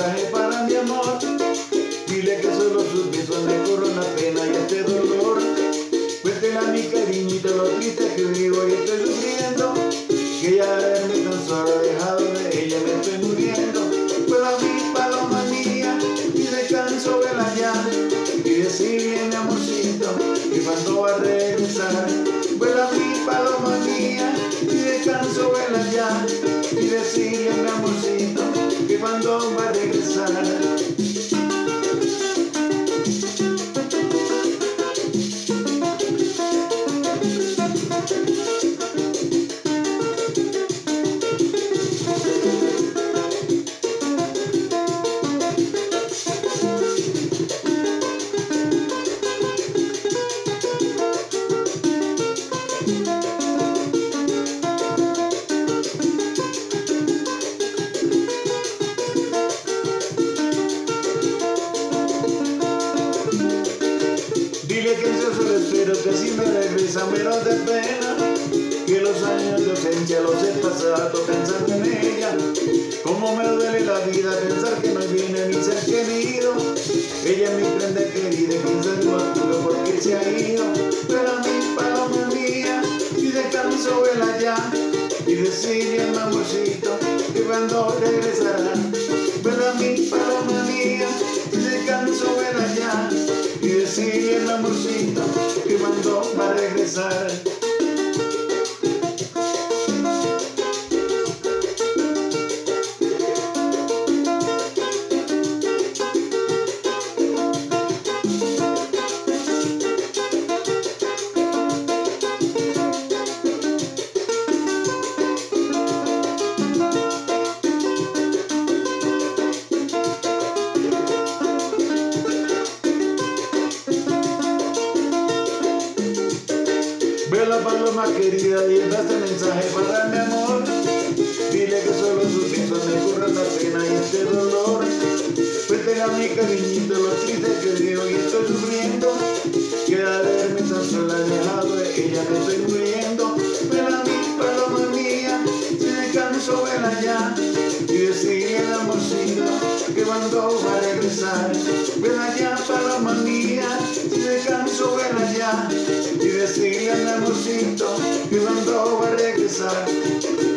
mensaje para mi amor. Dile que solo sus besos me corren la pena y este dolor. Cuéntele a mi cariñito lo triste que vivo y estoy sufriendo. Que ya de verme tan solo dejado de ella me estoy muriendo. Pero a mi paloma mía, y descanso vela ya. Y decirle a mi amorcito que cuando va a regresar. Vuela mi paloma mía, y descanso vela ya. Y decirle a mi amorcito que cuando va a regresar. Dile que yo solo espero que si me regresa menos de pena. Que los años de ausencia los he pasado pensando en ella. Como me duele la vida pensar que no viene mi ser querido. Ella es mi prenda querida y piensa el motivo por qué se ha ido. Pero a mi paloma mía, y descanso vela ya. Y decirle a mi amorcito que cuando regresará. Pero a mi paloma mía, y descanso vela ya. Y decirle a mi amorcito que cuando va a regresar. Vuela paloma querida y este mensaje para mi amor. Dile que solo sus besos me curran la pena y este dolor. Cuéntele a mi cariñito lo triste que vivo y estoy sufriendo. Que al verme tan sola dejado de ella me estoy muriendo. Vuela mi paloma mía, si descanso vela ya. Y decirle al amorcito que cuando va a regresar. Vuela ya paloma mía, si descanso vela ya. Y decirle al amorcito que cuando va a regresar.